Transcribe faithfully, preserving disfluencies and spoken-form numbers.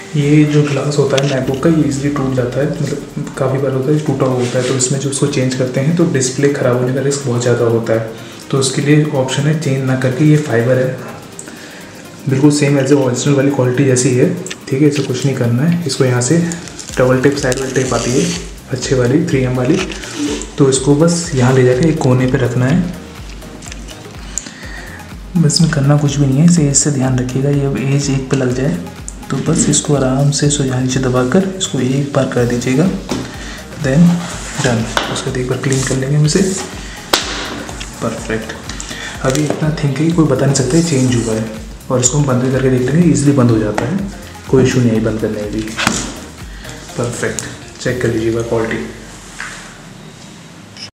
ये जो ग्लास होता है मैकबुक का, ये इजीली टूट जाता है, मतलब काफ़ी बार होता है टूटा हुआ होता है, तो इसमें जो उसको चेंज करते हैं तो डिस्प्ले ख़राब होने का रिस्क बहुत ज़्यादा होता है। तो उसके लिए ऑप्शन है चेंज ना करके, ये फाइबर है, बिल्कुल सेम एज ए ओरिजिनल वाली क्वालिटी जैसी है, ठीक है। इसे कुछ नहीं करना है, इसको यहाँ से डबल टेप साइड वाली टेप आती है अच्छे वाली थ्री एम वाली, तो इसको बस यहाँ ले जाकर एक कोने पे रखना है। बस इसमें करना कुछ भी नहीं है, इसे इससे ध्यान रखिएगा, ये अब एज एक पे लग जाए तो बस इसको आराम से सो यहाँ नीचे दबाकर इसको एक बार कर दीजिएगा, देन डन। उसके बाद एक बार क्लीन कर लेंगे हम इसे, परफेक्ट। अभी इतना थिंक है कि कोई बता नहीं सकता चेंज हुआ है, और इसको हम बंद करके देख लेंगे, ईजिली बंद हो जाता है, कोई इशू नहीं है बंद करने में भी। परफेक्ट, चेक कर लीजिएगा क्वालिटी।